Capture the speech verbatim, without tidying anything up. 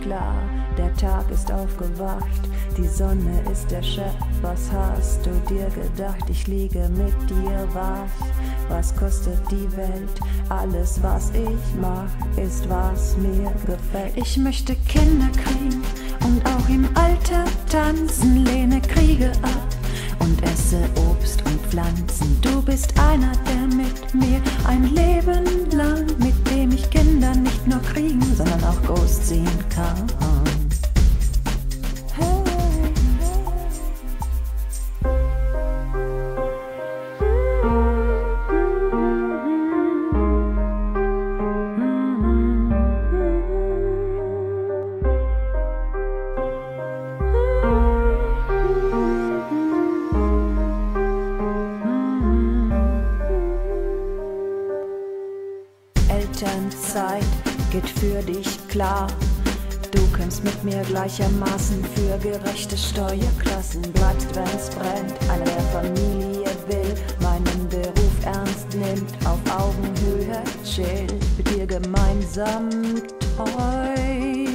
klar, der Tag ist aufgewacht, die Sonne ist der Chef. Was hast du dir gedacht? Ich liege mit dir wach. Was kostet die Welt? Alles, was ich mach, ist, was mir gefällt. Ich möchte Kinder kriegen und auch im Alter tanzen, lehne Kriege ab und esse Obst und Pflanzen. Du bist einer, der mit mir ein Leben lang, mit dem ich Kinder nicht nur kriegen, sondern auch großziehen kann. Elternzeit geht für dich klar. Du kämpfst mit mir gleichermaßen für gerechte Steuerklassen. Bleibst, wenn's brennt, einer der Familie will, meinen Beruf ernst nimmt, auf Augenhöhe chillt, mit dir gemeinsam treu.